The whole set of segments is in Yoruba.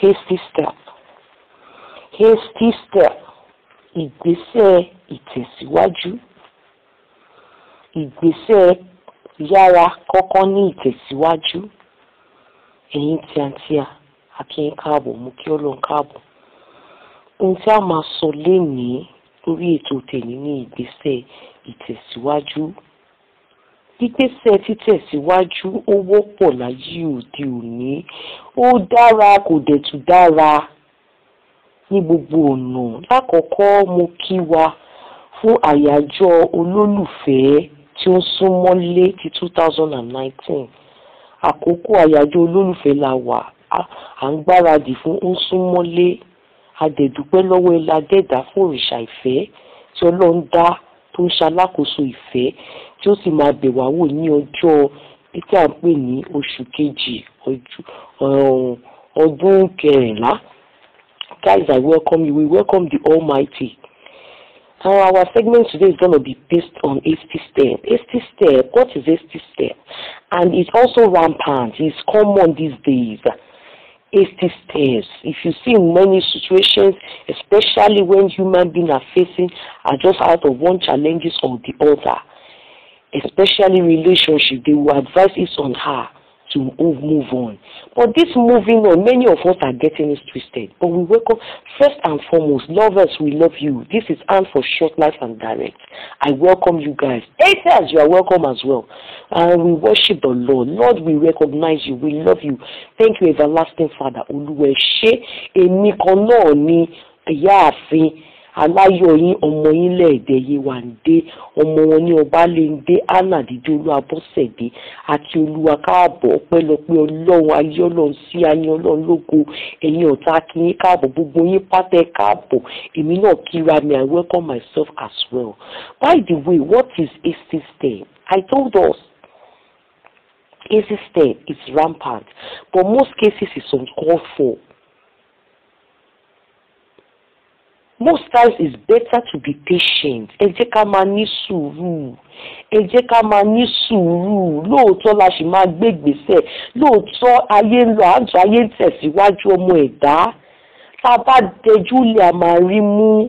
hasty step. Hasty step. Ìgbésẹ̀ ìtẹ̀síwájú. Ìgbésẹ̀ yára kọ́kọ́ ní ìtẹ̀síwájú. Ẹ̀yin tíantíà, a kí yín káàbọ̀, mo kí Ọlọ́run káàbọ̀. Ohun tí a máa sọ lénìí lórí ètò tèmi ní ìgbésẹ̀ ìtẹ̀síwájú. Ìgbésẹ̀ títẹ̀síwájú ó wọ́pọ̀ láyé òde òní. Ó dára kò dẹ̀ tún dára ní gbogbo ọ̀nà. Lákọ̀ọ́kọ́ mo kí wa fún àyájọ́ olólùfẹ́ tí ó súnmọ́lé ti 2019. Àkókò àyájọ́ olólùfẹ́ la wà. À ń gbáradì fún ó súnmọ́lé. A dẹ̀ dúpẹ́ lọ́wọ́ Ẹlẹ́dàá fún òrìṣà ìfẹ́ tí Ọlọ́run dá tó ń ṣalákòóso ìfẹ́ tí ó sì máa bẹ̀ wá wò ní ọjọ́ tí à ń pè ní oṣù kejì ọdún kẹrìnlá. Guys, I welcome you. We welcome the Almighty. Our segment today is going to be based on hasty step. Hasty step, what is hasty step? And it's also rampant. It's common these days. Hasty steps. If you see in many situations, especially when human beings are facing are just out of one challenges or the other, especially relationship, they will advise it on her to move on. But this moving on, many of us are getting it twisted. But we welcome, first and foremost, lovers, we love you. This is Anne for Short Life and Direct. I welcome you guys. Haters, you are welcome as well. And we worship the Lord. Lord, we recognize you. We love you. Thank you, everlasting Father. Olúwẹ̀ṣé, èmi kan náà ni ìyáàfin aláyọ̀ yín ọmọ yín lẹ́ẹ̀dẹ̀ Yéwándé, ọmọ wọn ní Ọbalẹ́ndé, Anna Dídé Olúwabọ́sẹ̀dé, àti Olúwa káàbọ̀ ọpẹ́lọpẹ́ Ọlọ́run ayé Ọlọ́run sí ayé Ọlọ́run lógo, ẹ̀yin ọ̀tá kí yín káàbọ̀, gbogbo yín pátá káàbọ̀, èmi náà kíra mi, I welcome myself as well. By the way, what is hasty step? I told us hasty step is rampant, but most cases it's uncalled for. Most times it's better to be patient. Ẹ jẹ́ ká máa ní sùúrù. Ẹ jẹ́ ká máa ní sùúrù. Lóòótọ́ la ṣì máa gbé ìgbésẹ̀. Lóòótọ́ ayé ń lọ, àjọ ayé ń tẹ̀síwájú ọmọ ẹ̀dá. Tá a bá dẹjú lé a máa rí mú.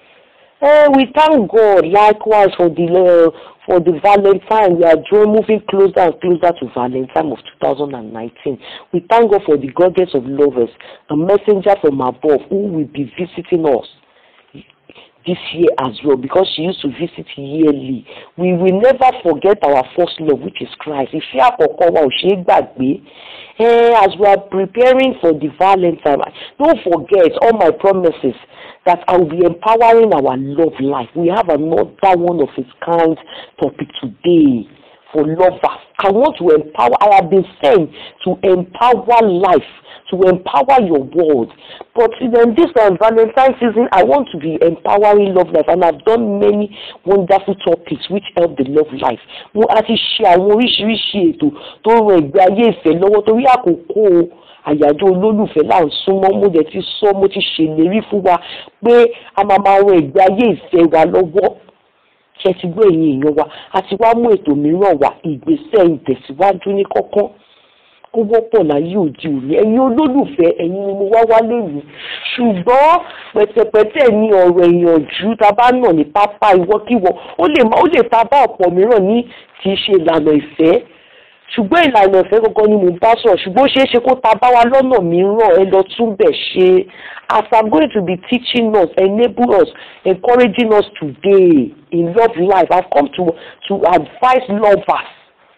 We thank God likewise for the Valentine. We are moving closer and closer to Valentine of 2019. We thank God for the goddess of lovers, a messenger from above who will be visiting us this year as well, because she used to visit yearly. We will never forget our first love, which is Christ. Ìfẹ́ àkọ́kọ́ wa ò ṣe é gbàgbé. As we are preparing for the Valentine, don't forget all my promises that I will be empowering our love life. We have another one of its kind topic today for lovers. I want to empower. I have been sent to empower life, to empower your world. But in this Valentine season, I want to be empowering love life, and I've done many wonderful topics which help the love life. Mo àti ṣe àwọn oríṣiríṣi ètò tó ràn ìgbé ayé ìfẹ́ lọ́wọ́ torí àkókò àyájọ́ olólùfẹ́ là ń súnmọ́. Mo dẹ̀ ti sọ, mo ti ṣèlérí fún wa pé a máa ràn ìgbé ayé ìfẹ́ wa lọ́wọ́. Ṣé ti gbọ́ ẹ̀yin èèyàn wa? Àti wá mú ètò mìíràn wá, ìgbésẹ̀ ìtẹ̀síwájú ní kọ́kọ́. Ó wọ́pọ̀ láyé òde òní. Ẹ̀yin olólùfẹ́, ẹ̀yin ni mo wá lónìí. Ṣùgbọ́n pẹ̀tẹ̀pẹ̀tẹ̀ ní ọ̀rọ̀ ìyànjú tá a bá nà ní pápá ìwọ́kíwọ́. Ó lè ta bá ọ̀pọ̀ mìíràn ní kì í ṣe ìlànà ìfẹ́. Ṣùgbọ́n ìlànà ìfẹ́ gangan ni mo bá sọ̀rọ̀. Ṣùgbọ́n ó ṣeé ṣe kó ta bá wa lọ́nà mìíràn. Ẹ lọ tún bẹ̀ ṣe. As I'm going to be teaching us, enable us, encouraging us today in love life, I've come to advise lovers,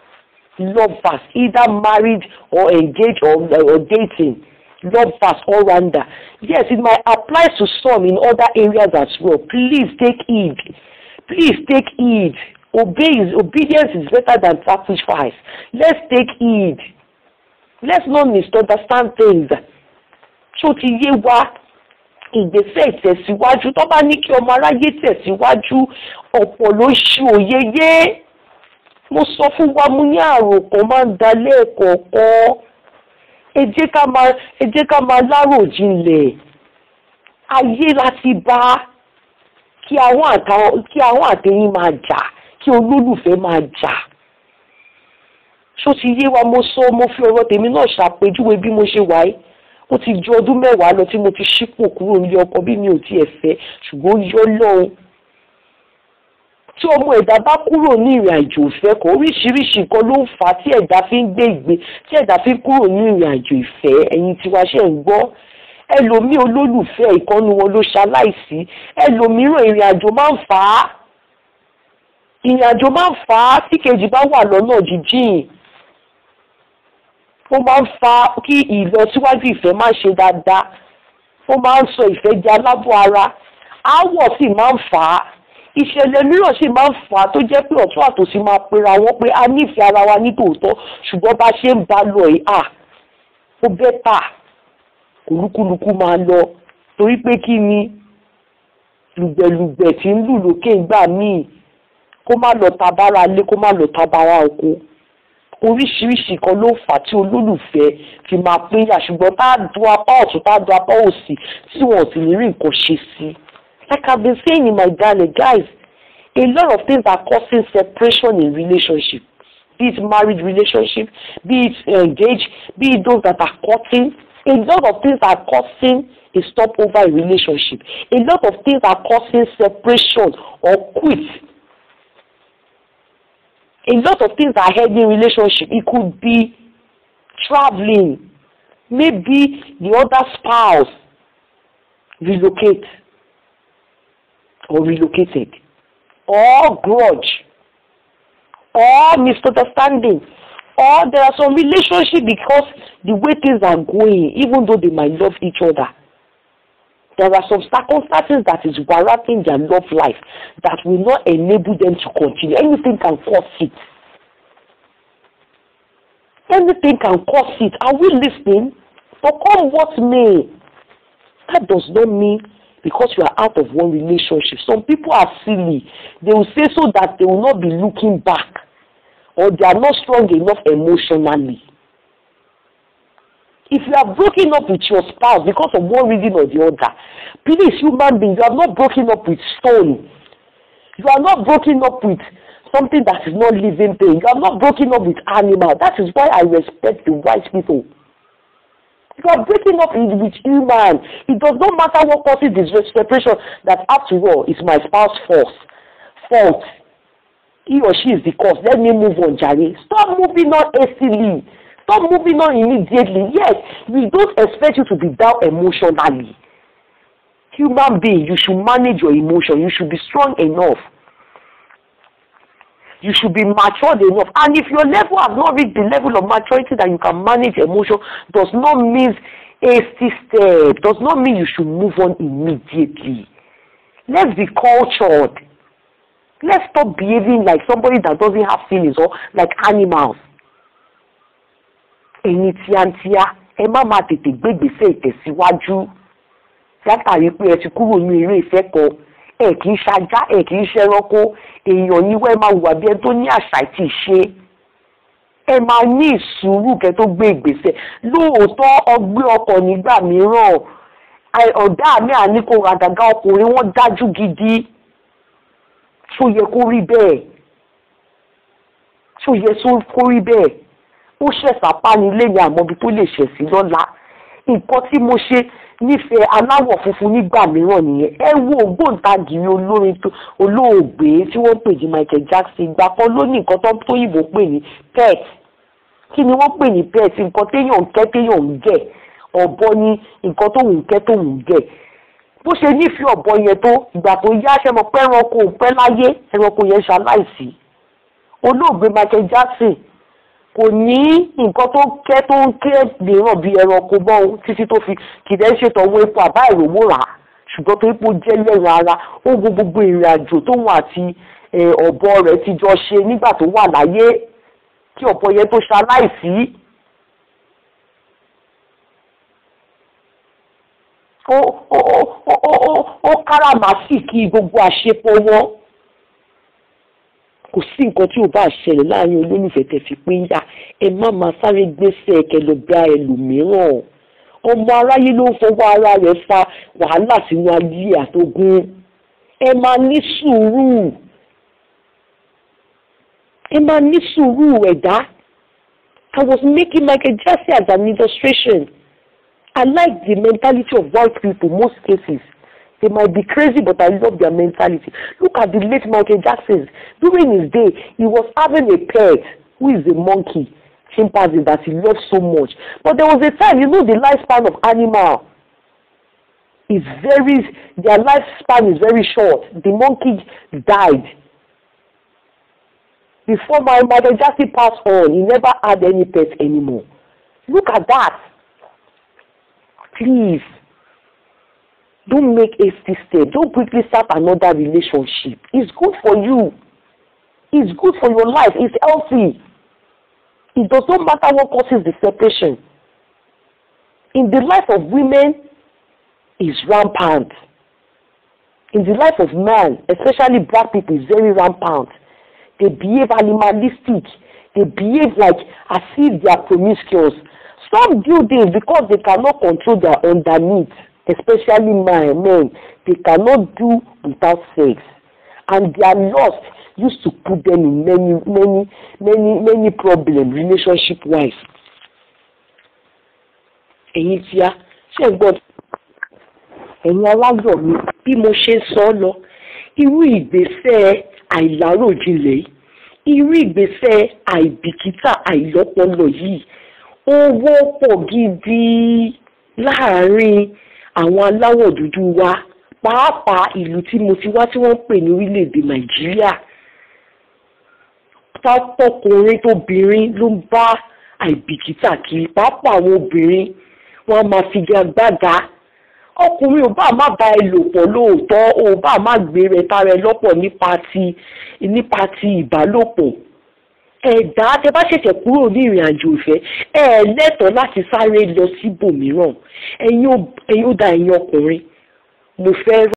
either married or engaged or dating, lovers all rounder. Yes, it might apply to some in other areas as well. Please take heed. Please take heed. Obedience is better than sacrifice. Let's take heed. Let's not misunderstand things. So ti yé wa ìgbésẹ̀ ìtẹ̀síwájú tó bá ní kí ọmọ aráyé tẹ̀síwájú ọ̀pọ̀ ló ṣì òye yé. Mo sọ fún wa, mo ní àròkàn máa ń dalẹ̀ ẹ̀kọ̀ọ̀kan. Ẹ jẹ́ ká máa láròjinlẹ̀. Ayé láti bá kí àwọn àtẹ̀yìn máa jà, kí olólùfẹ́ máa jà. Ṣó ti yé wa? Mo fi ọ̀rọ̀ tèmi náà ṣàpèjúwe bí mo ṣe wà yìí. ó ti ju ọdún 10 lọ tí mo ti ṣípò kúrò nílé ọkọ bí mi ò tiẹ̀ fẹ́ ṣùgbọ́n yọ lọ́hùn. Tí ọmọ ẹ̀dá bá kúrò ní ìrìn àjò ìfẹ́ kan oríṣiríṣi nǹkan ló ń fà á tí ẹ̀dá fi ń gbé ìgbé tí ẹ̀dá fi ń kúrò ní ìrìn àjò ìfẹ́. Ẹ̀yin tiwa ṣe ń gbọ́. Ẹlòmíì olólùfẹ́ ìkànnì wọn ló ṣaláìsí. Ẹlòmíràn ìrìn àjò máa ń fà á. Ìrìn àjò máa ń fà á tí kejì bá wà lọ́nà jíjìn. Ó máa ń fa kí ìlọsíwájú ìfẹ́ má ṣe dáadáa. Ó máa ń sọ ìfẹ́ di alábọ̀ ara. Aáwọ̀ sì máa ń fà á. Ìṣẹ̀lẹ̀ mìíràn sì máa ń fà á tó jẹ́ pé ọ̀tún àtòsí máa pera wọn pé a nífẹ̀ẹ́ ara wa ní tòótọ́ ṣùgbọ́n bá ṣe ń bá lọ yìí ó bẹ́tà kùlùkùlùkù máa lọ torí pé kí ni lùgbẹ̀lùgbẹ̀ tí ń lù lókè ìgbà míì kó má lọ tabára lé kó má lọ tabára oko. Oríṣiríṣi kan ló fà á tí olólùfẹ́ fi máa pínyà ṣùgbọ́n tá a du apá ọ̀tún tá a du apá òsì tí wọ́n sì ní rí nǹkan ṣe sí. Like I've been saying in my dialogue, guys, a lot of things are causing separation in relationship. Be it marriage relationship, be it engaged, be it those that are courting. A lot of things are causing a stopover in relationship. A lot of things are causing separation or quit. A lot of things are heading in relationship. It could be traveling. Maybe the other spouse relocate or relocated, or grudge, or misunderstanding, or there are some relationships because the way things are going, even though they might love each other, there are some circumstances that is warranting their love life that will not enable them to continue. Anything can cause it. Anything can cause it. Are we listening? But come what may, that does not mean because you are out of one relationship. Some people are silly. They will say so that they will not be looking back, or they are not strong enough emotionally. If you are broken up with your spouse because of one reason or the other, please, human beings, you are not broken up with stone. You are not broken up with something that is not living thing. You are not broken up with animal. That is why I respect the white people. You are breaking up with human. It does not matter what causes this separation, that after all, it's my spouse's fault. He or she is the cause. Let me move on, Jare. Stop moving on hastily. Stop moving on immediately. Yes, we don't expect you to be down emotionally. Human being, you should manage your emotion. You should be strong enough. You should be matured enough. And if your level has not reached the level of maturity that you can manage emotion, does not mean hasty step. Does not mean you should move on immediately. Let's be cultured. Let's stop behaving like somebody that doesn't have feelings or like animals. Ẹ̀yin tíátíá, ẹ má máa tètè gbégbèsè ìtẹ̀síwájú. Látàrí pé ẹ ti kúrò ní eré ìfẹ́ kan, ẹ kì í ṣajá, ẹ kì í ṣẹranko, èèyàn ní wẹ́ẹ́ máa wà bí ẹ tó ní àṣà àti ìṣe. Ẹ máa ní ìsùúrù kẹ́ tó gbé ìgbésẹ̀. Lóòótọ́ ọgbẹ́ ọkọ̀ nígbà mìíràn, ọ̀dà mi àní kò ràgàgà ọkùnrin wọn dájú gidi. Ṣó yẹ kó rí bẹ́ẹ̀? Ṣó yẹ kó rí bẹ́ẹ̀? Ó ṣẹ̀ṣàpá ní ilé ní àmọ́bi tó lè ṣẹ̀ sí lọ́la. Nǹkan tí mo ṣe nífẹ̀ẹ́ aláwọ̀ funfun nígbà mìíràn nìyẹn. Ẹ wo ògbóǹtagìrì olórin olóògbé tí wọ́n pè ní Michael Jackson. Ìgbà kan ló ní nǹkan tó yìnbó pè ní pet. Kí ni wọ́n pè ní pet? Nǹkan téèyàn ń kẹ́ téèyàn ń gẹ̀. Ọ̀bọ ni nǹkan tó ń kẹ́ tó ń gẹ̀. Bó ṣe nífẹ̀ẹ́ ọ̀bọ yẹn tó, ìgbà tó yá ṣe mọ̀ pé ẹranko ò pẹ́ láyé, ẹranko yẹn ṣaláìsí. Olóògbé Michael Jackson kò ní nǹkan tó ń kẹ́ mìíràn bí ẹranko mọ́ títí tó fi kìdẹ́ ṣètò owó epo àbá ìròwó rà á, ṣùgbọ́n tó ipò jẹ́ lẹ́rìn ara ó wo gbogbo ìrìn àjò tóun àti ọ̀bọ rẹ̀ ti jọ ṣe nígbà tó wà láyé kí ọ̀bọ yẹn tó ṣaláìsí. Ó káràmásìkí gbogbo àṣepọ̀ wọn. Kò sí nǹkan tí ò bá ṣẹlẹ̀ láàrin olólùfẹ́ tẹ́ fi pín yà, ẹ má máa sáré gbèsè ẹ̀kẹ́ lọ bá ẹlòmíràn. Ọmọ aráyé ló ń fọwọ́ ara rẹ̀ fa wàhálà sínú ayé àtogún. Ẹ máa ní sùúrù. Ẹ máa ní sùúrù ẹ̀dá. I was making Michael Jackson as an illustration. I like the mentality of white people most cases. They might be crazy, but I love their mentality. Look at the late Michael Jackson. During his day, he was having a pet who is a monkey, chimpanzee, that he loves so much. But there was a time, the lifespan of animal is their lifespan is very short. The monkey died. Before Michael Jackson passed on, he never had any pets anymore. Look at that. Please, don't make a step. Don't quickly start another relationship. It's good for you. It's good for your life. It's healthy. It does not matter what causes the separation. In the life of women, it's rampant. In the life of man, especially black people, it's very rampant. They behave animalistic. They behave like as if they are promiscuous. Some do this because they cannot control their underneath, especially men. They cannot do without sex. And their lust used to put them in many problems, relationship-wise. Ẹ̀yin tí a ṣe gbọ́ ẹ̀yin aláyọ̀ mi bí mo ṣe sọ lọ, irú ìgbésẹ̀ àìláròjinlẹ̀, irú ìgbésẹ̀ àìbìkítà àìlọ́pọlọ yìí ó wọ́pọ̀ gidi láàárín àwọn aláwọ̀ dúdú wa, pàápàá ìlú tí mo ti wá tí wọ́n ń pè ní orílẹ̀-èdè Nàìjíríà. Tọkùnrin tóbìnrin ló ń bá àìbìkítà kiri, pàápàá àwọn obìnrin wọ́n máa figagbága. Ọkùnrin ò bá má bá ẹ lò pọ̀ lóòótọ́, ò bá má gbé rẹ tara ẹ lọ́pọ̀ nípa ti ìbálòpọ̀. Ẹ̀dá tẹ bá ṣẹ̀ṣẹ̀ kúrò ní ìrìn àjò ìfẹ́, ẹ lẹ́tọ̀ọ́ láti sáré lọ síbòmíràn. Ẹ̀yin ó da ẹ̀yin ọkùnrin, mo fẹ́